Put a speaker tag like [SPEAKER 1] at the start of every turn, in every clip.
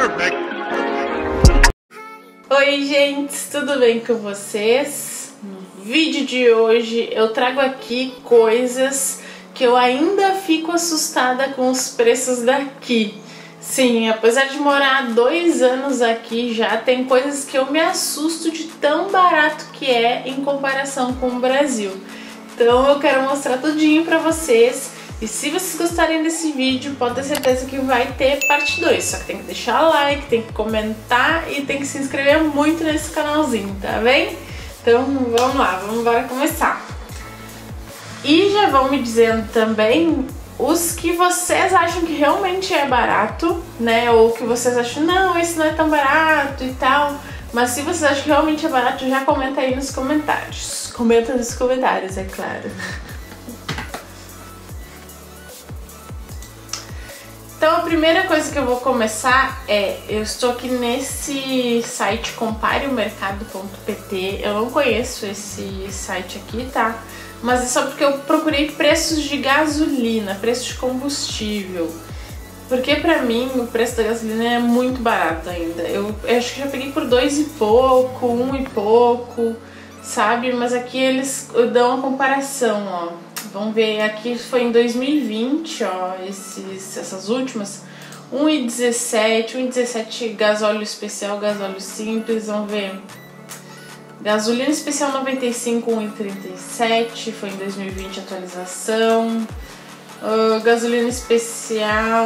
[SPEAKER 1] Perfect.
[SPEAKER 2] Oi gente, tudo bem com vocês? No vídeo de hoje eu trago aqui coisas que eu ainda fico assustada com os preços daqui. Sim, apesar de morar há 2 anos aqui já, tem coisas que eu me assusto de tão barato que é em comparação com o Brasil. Então eu quero mostrar tudinho pra vocês. E se vocês gostarem desse vídeo, pode ter certeza que vai ter parte 2. Só que tem que deixar like, tem que comentar e tem que se inscrever muito nesse canalzinho, tá bem? Então vamos lá, vamos embora começar. E já vão me dizendo também os que vocês acham que realmente é barato, né? Ou que vocês acham, não, esse não é tão barato e tal. Mas se vocês acham que realmente é barato, já comenta aí nos comentários. Comenta nos comentários, é claro. Então a primeira coisa que eu vou começar é, eu estou aqui nesse site compareomercado.pt. Eu não conheço esse site aqui, tá? Mas é só porque eu procurei preços de gasolina, preço de combustível. Porque pra mim o preço da gasolina é muito barato ainda. Eu acho que já peguei por 2 e pouco, 1 e pouco, sabe? Mas aqui eles dão uma comparação, ó. Vamos ver, aqui foi em 2020, ó, essas últimas, 1,17, 1,17 gasóleo especial, gasóleo simples, vamos ver. Gasolina especial 95, 1,37, foi em 2020 atualização. Gasolina especial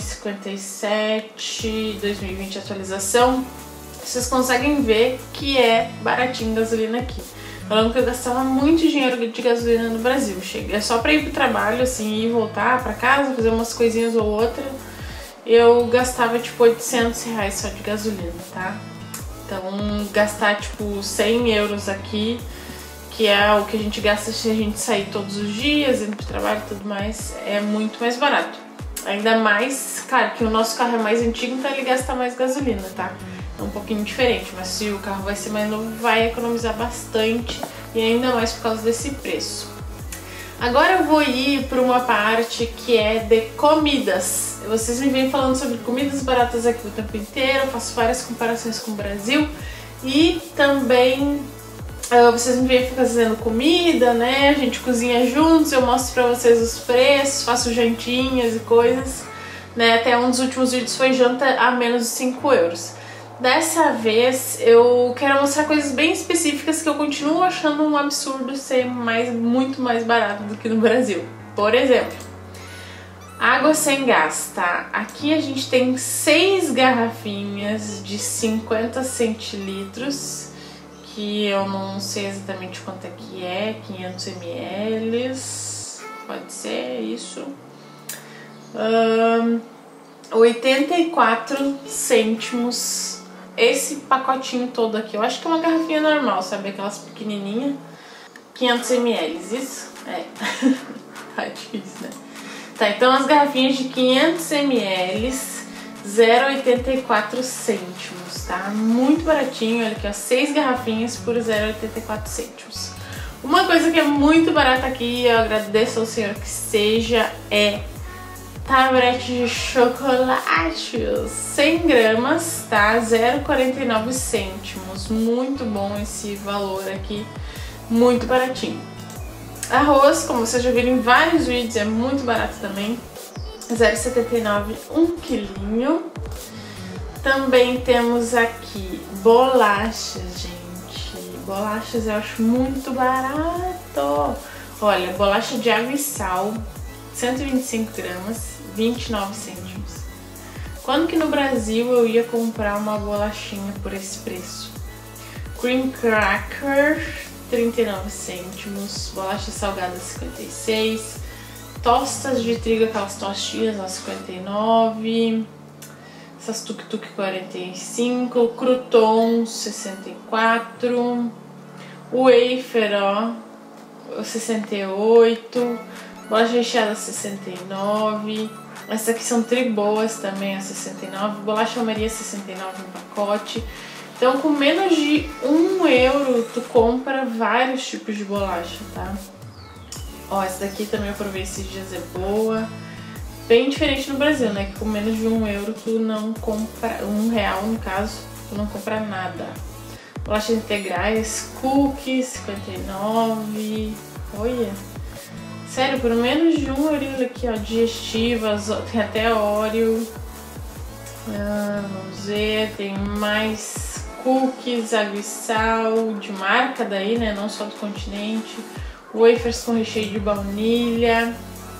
[SPEAKER 2] 1,57, 2020 atualização. Vocês conseguem ver que é baratinho gasolina aqui. Falando que eu gastava muito dinheiro de gasolina no Brasil. É só pra ir pro trabalho, assim, ir e voltar pra casa, fazer umas coisinhas ou outra. Eu gastava tipo 800 reais só de gasolina, tá? Então gastar tipo 100 euros aqui, que é o que a gente gasta se a gente sair todos os dias, indo pro trabalho e tudo mais, é muito mais barato. Ainda mais, claro que o nosso carro é mais antigo, então ele gasta mais gasolina, tá? É um pouquinho diferente, mas se o carro vai ser mais novo, vai economizar bastante e ainda mais por causa desse preço. Agora eu vou ir para uma parte que é de comidas. Vocês me vêm falando sobre comidas baratas aqui o tempo inteiro, eu faço várias comparações com o Brasil e também vocês me vêm fazendo comida, né? A gente cozinha juntos, eu mostro pra vocês os preços, faço jantinhas e coisas, né? Até um dos últimos vídeos foi janta a menos de 5 euros. Dessa vez eu quero mostrar coisas bem específicas que eu continuo achando um absurdo ser muito mais barato do que no Brasil. Por exemplo, água sem gás, tá? Aqui a gente tem 6 garrafinhas de 50 centilitros, que eu não sei exatamente quanto é que é, 500 ml, pode ser isso. 84 cêntimos esse pacotinho todo aqui. Eu acho que é uma garrafinha normal, sabe? Aquelas pequenininhas. 500 ml, isso? É. Tá difícil, né? Tá, então as garrafinhas de 500 ml, 0,84 cêntimos, tá? Muito baratinho, olha aqui, ó, 6 garrafinhas por 0,84 cêntimos. Uma coisa que é muito barata aqui, eu agradeço ao Senhor que seja, é tablete de chocolate, 100 gramas, tá? 0,49 cêntimos. Muito bom esse valor aqui, muito baratinho. Arroz, como vocês já viram em vários vídeos, é muito barato também, 0,79, 1 quilinho. Também temos aqui bolachas, gente. Bolachas eu acho muito barato. Olha, bolacha de água e sal, 125 gramas, 29 cêntimos. Quando que no Brasil eu ia comprar uma bolachinha por esse preço? Cream cracker, 39 cêntimos. Bolacha salgada, 56. Tostas de trigo, aquelas tostinhas, 59. Essas tuk-tuk, 45. Croutons, 64. Wafer, ó, 68. Bolacha recheada, 69. Essas aqui são triboas também, a 69. Bolacha Maria, 69 no pacote. Então com menos de 1 euro tu compra vários tipos de bolacha, tá? Ó, essa daqui também eu provei esses dias, é boa. Bem diferente no Brasil, né? Que com menos de €1 tu não compra, R$1 no caso, tu não compra nada. Bolachas integrais, cookies, 59. Olha, sério, por menos de €1 aqui, ó, digestivas, tem até Oreo. Vamos ver, tem mais cookies, água e sal, de marca daí, né? Não só do continente. Wafers com recheio de baunilha.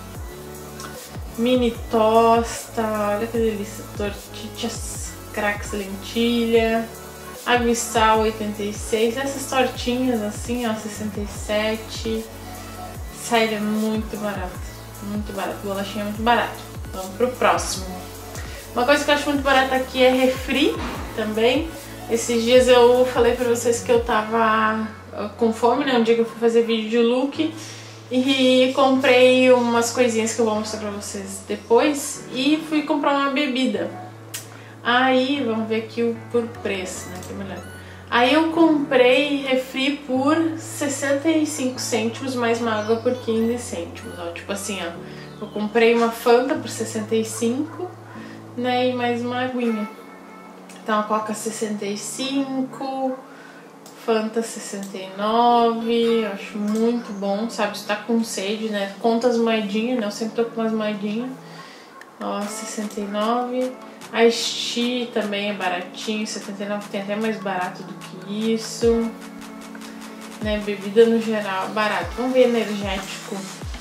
[SPEAKER 2] Mini tosta, olha que delícia. Tortillas, cracks, lentilha. Água e sal, 86. Essas tortinhas assim, ó, 67. Sério, é muito barato. Muito barato. Bolachinha é muito barato. Vamos pro próximo. Uma coisa que eu acho muito barata aqui é refri também. Esses dias eu falei pra vocês que eu tava com fome, né? Um dia que eu fui fazer vídeo de look. E comprei umas coisinhas que eu vou mostrar pra vocês depois. E fui comprar uma bebida. Aí, vamos ver aqui por preço, né? Que é melhor. Aí eu comprei refri por 65 cêntimos, mais uma água por 15 cêntimos. Ó, tipo assim, ó. Eu comprei uma Fanta por 65, né? E mais uma aguinha. Então a Coca 65, Fanta 69, eu acho muito bom, sabe? Se tá com sede, né? Conta as moedinhas, né? Eu sempre tô com umas moedinhas. Ó, 69. A Ice também é baratinho, 79, tem até mais barato do que isso. Né? Bebida no geral, barato. Vamos ver energético.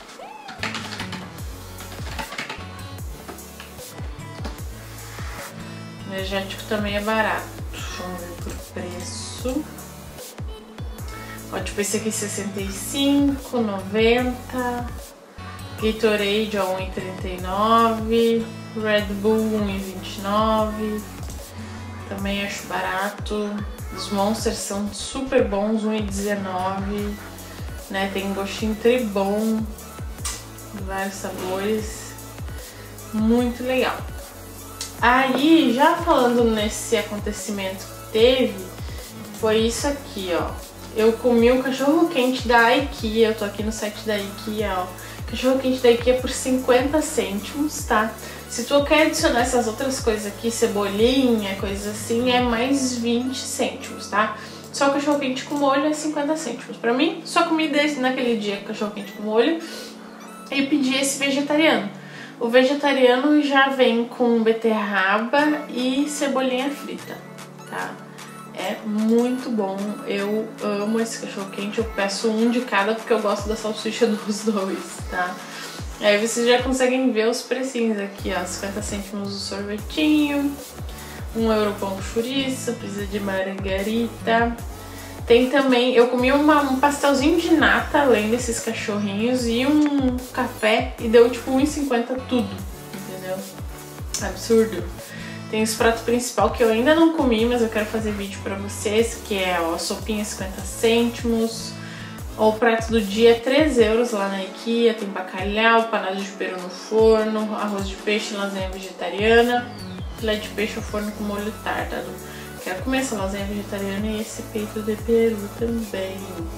[SPEAKER 2] Energético também é barato. Vamos ver por preço. Ó, tipo esse aqui 65, 90. Gatorade a 1,39. Red Bull 1,29. Também acho barato. Os Monsters são super bons, 1,19. Né? Tem gostinho tribom. Vários sabores. Muito legal. Aí, já falando nesse acontecimento que teve, foi isso aqui, ó. Eu comi o cachorro-quente da IKEA, eu tô aqui no site da IKEA, ó. Cachorro-quente da IKEA por 50 cêntimos, tá? Se tu quer adicionar essas outras coisas aqui, cebolinha, coisas assim, é mais 20 cêntimos, tá? Só o cachorro-quente com molho é 50 cêntimos. Pra mim, só comi desse naquele dia cachorro-quente com molho e pedi esse vegetariano. O vegetariano já vem com beterraba e cebolinha frita, tá? É muito bom, eu amo esse cachorro-quente, eu peço um de cada porque eu gosto da salsicha dos dois, tá? Aí vocês já conseguem ver os precinhos aqui, ó, 50 cêntimos o sorvetinho, €1 pão com chouriço, pizza de margarita. Tem também, eu comi um pastelzinho de nata, além desses cachorrinhos, e um café, e deu tipo 1,50 tudo, entendeu? Absurdo. Tem os pratos principal que eu ainda não comi, mas eu quero fazer vídeo pra vocês, que é ó, a sopinha 50 cêntimos, o prato do dia é €3 lá na IKEA, tem bacalhau, panado de peru no forno, arroz de peixe, lasanha vegetariana, filé de peixe ao forno com molho tártaro. Quero comer essa lasanha vegetariana e esse peito de peru também.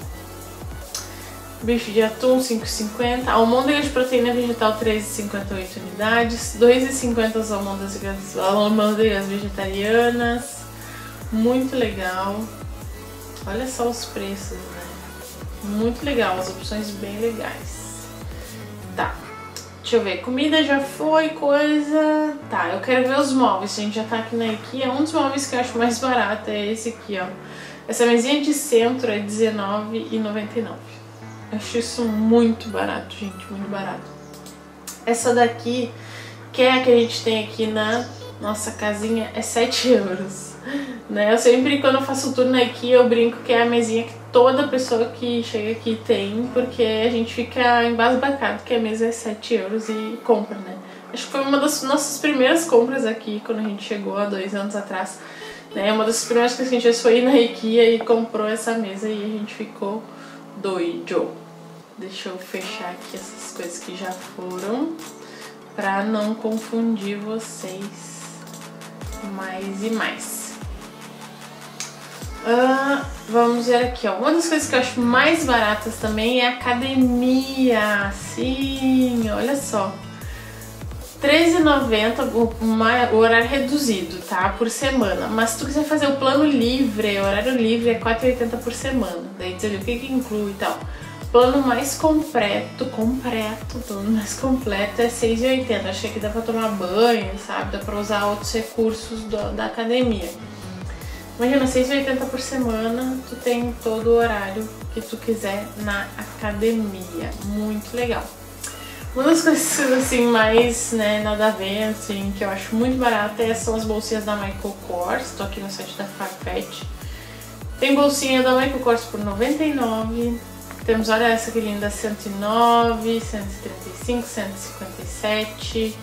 [SPEAKER 2] Bife de atum, 5,50. Almôndega de proteína vegetal, 3,58 unidades. 2,50 as almôndegas vegetarianas. Muito legal. Olha só os preços, né? Muito legal, as opções bem legais. Tá. Deixa eu ver, comida já foi, coisa... Tá, eu quero ver os móveis, a gente já tá aqui na IKEA. Um dos móveis que eu acho mais barato é esse aqui, ó. Essa mesinha de centro é R$19,99. Eu acho isso muito barato, gente, muito barato. Essa daqui, que é a que a gente tem aqui na nossa casinha, é €7. Né? Eu sempre, quando eu faço tour na IKEA, eu brinco que é a mesinha que toda pessoa que chega aqui tem, porque a gente fica embasbacado que a mesa é €7 e compra, né? Acho que foi uma das nossas primeiras compras aqui, quando a gente chegou há 2 anos atrás. Né? Uma das primeiras coisas que a gente fez foi ir na IKEA e comprou essa mesa e a gente ficou doido. Deixa eu fechar aqui essas coisas que já foram, pra não confundir vocês mais e mais. Vamos ver aqui, ó. Uma das coisas que eu acho mais baratas também é a academia. Sim, olha só. R$13,90 o horário reduzido, tá? Por semana. Mas se tu quiser fazer o plano livre, horário livre é R$4,80 por semana. Daí diz ali o que inclui e tal. Plano mais completo, plano mais completo é R$6,80. Achei que dá pra tomar banho, sabe? Dá pra usar outros recursos da academia. Imagina, R$6,80 por semana, tu tem todo o horário que tu quiser na academia. Muito legal. Uma das coisas assim mais, né, nada a ver, assim, que eu acho muito barata são as bolsinhas da Michael Kors. Tô aqui no site da Farfetch. Tem bolsinha da Michael Kors por R$99. Temos, olha essa que linda, R$109, R$135, R$157,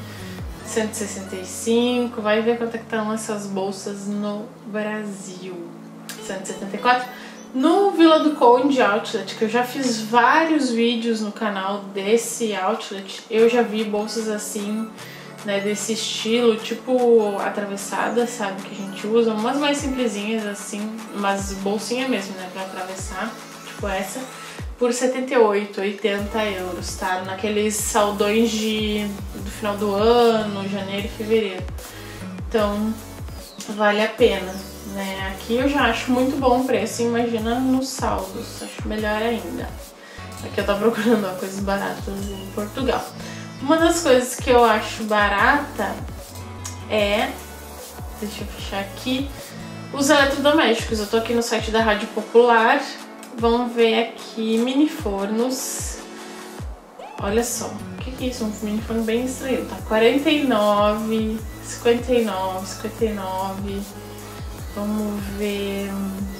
[SPEAKER 2] R$165. Vai ver quanto é que estão essas bolsas no Brasil. R$174. No Vila do Conde Outlet, que eu já fiz vários vídeos no canal desse outlet, eu já vi bolsas assim, né, desse estilo, tipo atravessada, sabe, que a gente usa, umas mais simplesinhas assim, mas bolsinha mesmo, né, pra atravessar, tipo essa, por €78,80, tá, naqueles saldões do final do ano, janeiro e fevereiro, então vale a pena. Né? Aqui eu já acho muito bom o preço, imagina nos saldos, acho melhor ainda. Aqui eu tô procurando coisas baratas em Portugal. Uma das coisas que eu acho barata é, deixa eu fechar aqui, os eletrodomésticos. Eu tô aqui no site da Rádio Popular, vamos ver aqui, mini fornos. Olha só, o que é isso? Um mini forno bem estranho, tá? R$49, R$59, R$59. Vamos ver,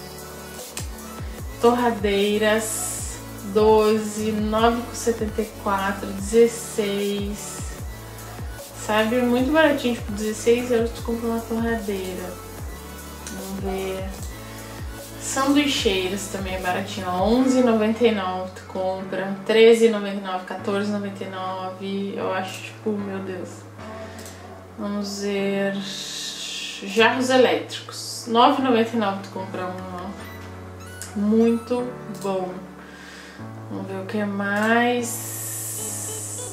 [SPEAKER 2] torradeiras, 12, 9,74, 16, sabe, muito baratinho, tipo €16 tu compra uma torradeira. Vamos ver, sanduicheiras também é baratinho, R$11,99 tu compra, R$13,99, R$14,99, eu acho, tipo, meu Deus. Vamos ver, jarros elétricos. R$9,99 tu compra um, muito bom. Vamos ver o que mais.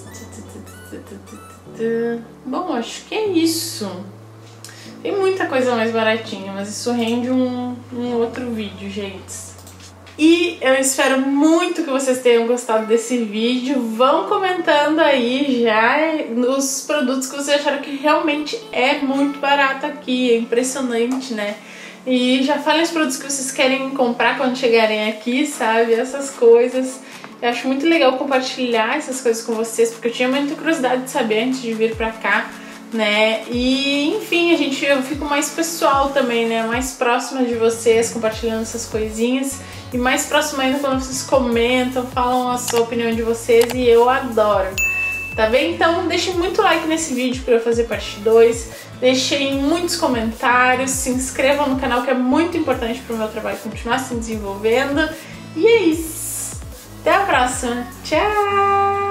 [SPEAKER 2] Bom, acho que é isso. Tem muita coisa mais baratinha, mas isso rende um outro vídeo, gente. E eu espero muito que vocês tenham gostado desse vídeo. Vão comentando aí já nos produtos que vocês acharam que realmente é muito barato aqui. É impressionante, né? E já falem os produtos que vocês querem comprar quando chegarem aqui, sabe? Essas coisas. Eu acho muito legal compartilhar essas coisas com vocês, porque eu tinha muita curiosidade de saber antes de vir pra cá, né? E enfim, eu fico mais pessoal também, né? Mais próxima de vocês, compartilhando essas coisinhas. E mais próxima ainda quando vocês comentam, falam a sua opinião de vocês, e eu adoro. Tá bem? Então deixem muito like nesse vídeo para eu fazer parte 2. Deixem muitos comentários, se inscrevam no canal, que é muito importante para o meu trabalho continuar se desenvolvendo. E é isso. Até a próxima. Tchau!